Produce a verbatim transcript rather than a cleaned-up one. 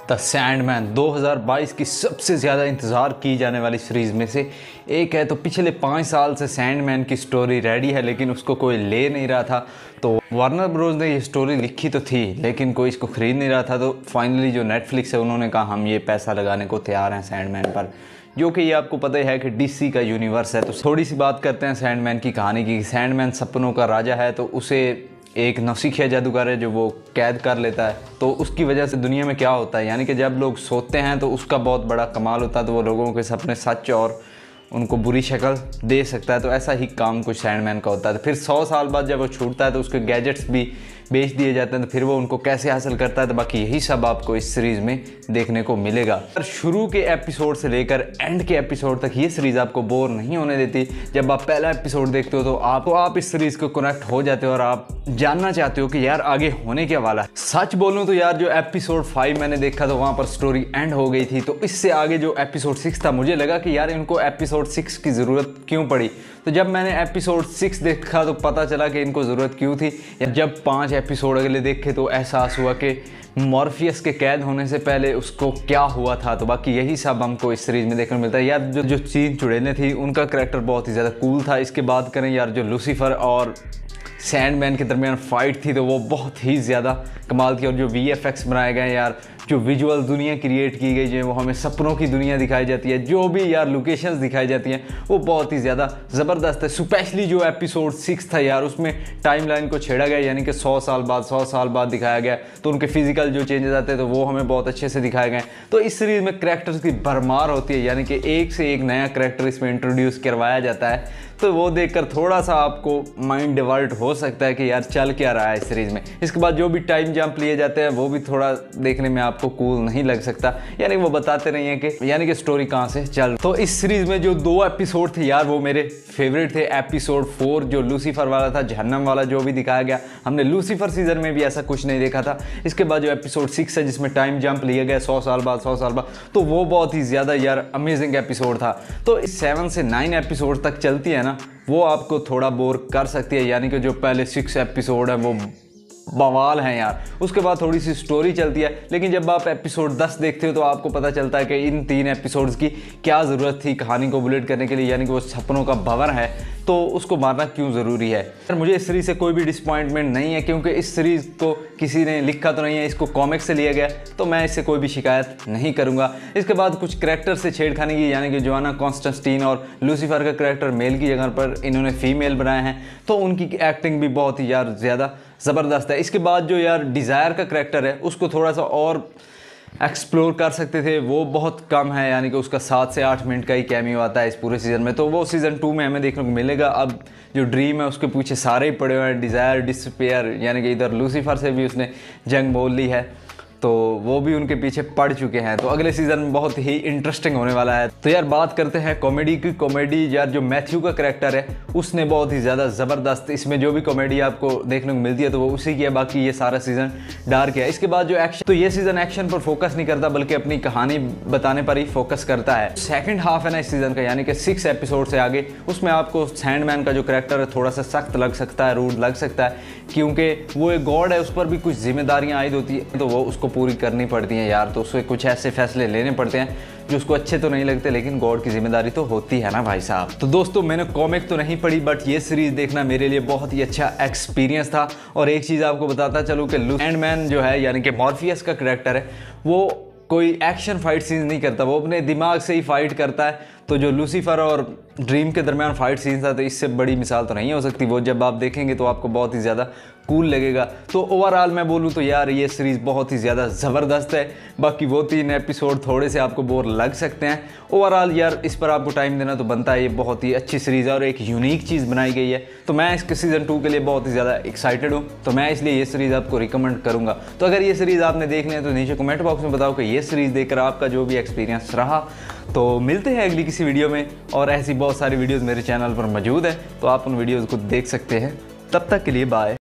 The Sandman दो हज़ार बाईस की सबसे ज़्यादा इंतज़ार की जाने वाली सीरीज़ में से एक है। तो पिछले पाँच साल से सैंडमैन की स्टोरी रेडी है लेकिन उसको कोई ले नहीं रहा था। तो वार्नर ब्रोस ने ये स्टोरी लिखी तो थी लेकिन कोई इसको ख़रीद नहीं रहा था। तो फाइनली जो नेटफ्लिक्स है उन्होंने कहा हम ये पैसा लगाने को तैयार हैं सैंडमैन पर, जो कि ये आपको पता ही है कि डीसी का यूनिवर्स है। तो थोड़ी सी बात करते हैं सैंडमैन की कहानी की। सैंडमैन सपनों का राजा है, तो उसे एक नौसिखिया जादूगर है जो वो कैद कर लेता है। तो उसकी वजह से दुनिया में क्या होता है, यानी कि जब लोग सोते हैं तो उसका बहुत बड़ा कमाल होता है, तो वो लोगों के सपने सच और उनको बुरी शक्ल दे सकता है। तो ऐसा ही काम कुछ सैंडमैन का होता है। तो फिर सौ साल बाद जब वो छूटता है तो उसके गैजेट्स भी बेच दिए जाते हैं। तो फिर वो उनको कैसे हासिल करता है, तो बाकी यही सब आपको इस सीरीज़ में देखने को मिलेगा। शुरू के एपिसोड से लेकर एंड के एपिसोड तक ये सीरीज़ आपको बोर नहीं होने देती। जब आप पहला एपिसोड देखते हो तो आप तो आप इस सीरीज़ को कनेक्ट हो जाते हो और आप जानना चाहते हो कि यार आगे होने क्या वाला है। सच बोलूँ तो यार जो एपिसोड फाइव मैंने देखा तो वहाँ पर स्टोरी एंड हो गई थी। तो इससे आगे जो एपिसोड सिक्स था मुझे लगा कि यार इनको एपिसोड सिक्स की ज़रूरत क्यों पड़ी। तो जब मैंने एपिसोड सिक्स देखा तो पता चला कि इनको ज़रूरत क्यों थी। जब पाँच एपिसोड अगले देखे तो एहसास हुआ कि मॉर्फियस के कैद होने से पहले उसको क्या हुआ था। तो बाकी यही सब हमको इस सीरीज़ में देखने को मिलता है। यार जो जो चीन चुड़ैलें थी उनका करैक्टर बहुत ही ज़्यादा कूल था। इसके बाद करें यार जो लूसीफर और सैंडमैन के दरमियान फ़ाइट थी तो वो बहुत ही ज़्यादा कमाल थी। और जो वी एफ एक्स बनाए गए यार, जो विजुअल दुनिया क्रिएट की गई जो वो हमें सपनों की दुनिया दिखाई जाती है, जो भी यार लोकेशंस दिखाई जाती हैं वो बहुत ही ज़्यादा ज़बरदस्त है। स्पेशली जो एपिसोड सिक्स था यार उसमें टाइमलाइन को छेड़ा गया, यानी कि सौ साल बाद सौ साल बाद दिखाया गया। तो उनके फिजिकल जो चेंजेस आते हैं तो वो हमें बहुत अच्छे से दिखाए गए। तो इस सीरीज़ में करैक्टर्स की भरमार होती है, यानी कि एक से एक नया करैक्टर इसमें इंट्रोड्यूस करवाया जाता है। तो वो देखकर थोड़ा सा आपको माइंड डिवर्ट हो सकता है कि यार चल क्या रहा है इस सीरीज़ में। इसके बाद जो भी टाइम जंप लिए जाते हैं वो भी थोड़ा देखने में आपको कूल नहीं लग सकता, यानी वो बताते नहीं है कि यानी कि स्टोरी कहाँ से चल। तो इस सीरीज़ में जो दो एपिसोड थे यार वो मेरे फेवरेट थे। एपिसोड फोर जो लूसीफर वाला था, जहन्नम वाला जो भी दिखाया गया, हमने लूसीफर सीजन में भी ऐसा कुछ नहीं देखा था। इसके बाद जो एपिसोड सिक्स है जिसमें टाइम जंप लिया गया सौ साल बाद सौ साल बाद, तो वो बहुत ही ज़्यादा यार अमेजिंग एपिसोड था। तो इस सेवन से नाइन एपिसोड तक चलती है ना, वो आपको थोड़ा बोर कर सकती है, यानी कि जो पहले सिक्स एपिसोड है वो बवाल हैं यार। उसके बाद थोड़ी सी स्टोरी चलती है, लेकिन जब आप एपिसोड दस देखते हो तो आपको पता चलता है कि इन तीन एपिसोड्स की क्या ज़रूरत थी कहानी को बुलेट करने के लिए, यानी कि वो सपनों का भंवर है तो उसको मारना क्यों ज़रूरी है। यार मुझे इस सीरीज़ से कोई भी डिसपॉइंटमेंट नहीं है, क्योंकि इस सीरीज़ को किसी ने लिखा तो नहीं है, इसको कॉमिक से लिया गया, तो मैं इससे कोई भी शिकायत नहीं करूँगा। इसके बाद कुछ करैक्टर से छेड़खानी की, यानी कि जोआना कॉन्स्टेंटीन और लूसीफर का करैक्टर मेल की जगह पर इन्होंने फीमेल बनाए हैं, तो उनकी एक्टिंग भी बहुत ही यार ज़्यादा ज़बरदस्त है। इसके बाद जो यार डिज़ायर का करैक्टर है उसको थोड़ा सा और एक्सप्लोर कर सकते थे, वो बहुत कम है, यानी कि उसका सात से आठ मिनट का ही कैमियो आता है इस पूरे सीज़न में। तो वो सीज़न टू में हमें देखने को मिलेगा। अब जो ड्रीम है उसके पीछे सारे ही पड़े हुए हैं, डिज़ायर, डिस्पेयर, यानी कि इधर लूसीफर से भी उसने जंग बोल ली है, तो वो भी उनके पीछे पड़ चुके हैं। तो अगले सीज़न में बहुत ही इंटरेस्टिंग होने वाला है। तो यार बात करते हैं कॉमेडी की। कॉमेडी यार जो मैथ्यू का करैक्टर है उसने बहुत ही ज़्यादा ज़बरदस्त, इसमें जो भी कॉमेडी आपको देखने को मिलती है तो वो उसी की है, बाकी ये सारा सीज़न डार्क है। इसके बाद जो एक्शन, तो ये सीज़न एक्शन पर फोकस नहीं करता बल्कि अपनी कहानी बताने पर ही फोकस करता है। सेकेंड हाफ है ना इस सीज़न का, यानी कि सिक्स एपिसोड से आगे, उसमें आपको सैंडमैन का जो करैक्टर है थोड़ा सा सख्त लग सकता है, रूड लग सकता है, क्योंकि वो एक गॉड है, उस पर भी कुछ जिम्मेदारियाँ आयद होती है तो वो उसको पूरी करनी पड़ती हैं यार। तो उससे कुछ ऐसे फैसले लेने पड़ते हैं जो उसको अच्छे तो नहीं लगते, लेकिन गॉड की जिम्मेदारी तो होती है ना भाई साहब। तो दोस्तों मैंने कॉमिक तो नहीं पढ़ी, बट ये सीरीज़ देखना मेरे लिए बहुत ही अच्छा एक्सपीरियंस था। और एक चीज़ आपको बताता चलूँ कि सैंडमैन जो है, यानी कि मॉर्फियस का करैक्टर है, वो कोई एक्शन फाइट सीन नहीं करता, वो अपने दिमाग से ही फाइट करता है। तो जो लूसीफर और ड्रीम के दरमियान फाइट सीन था, तो इससे बड़ी मिसाल तो नहीं हो सकती। वो जब आप देखेंगे तो आपको बहुत ही ज़्यादा कूल लगेगा। तो ओवरऑल मैं बोलूँ तो यार ये सीरीज़ बहुत ही ज़्यादा ज़बरदस्त है। बाकी वो तीन एपिसोड थोड़े से आपको बोर लग सकते हैं। ओवरऑल यार इस पर आपको टाइम देना तो बनता है। ये बहुत ही अच्छी सीरीज़ है और एक यूनिक चीज़ बनाई गई है। तो मैं इसके सीज़न टू के लिए बहुत ही ज़्यादा एक्साइटेड हूँ, तो मैं इसलिए ये सीरीज़ आपको रिकमेंड करूँगा। तो अगर ये सीरीज़ आपने देख लिया तो नीचे कमेंट बॉक्स में बताओ कि ये सीरीज़ देखकर आपका जो भी एक्सपीरियंस रहा। तो मिलते हैं अगली किसी वीडियो में, और ऐसी बहुत सारी वीडियोज़ मेरे चैनल पर मौजूद है, तो आप उन वीडियोज़ को देख सकते हैं। तब तक के लिए बाय।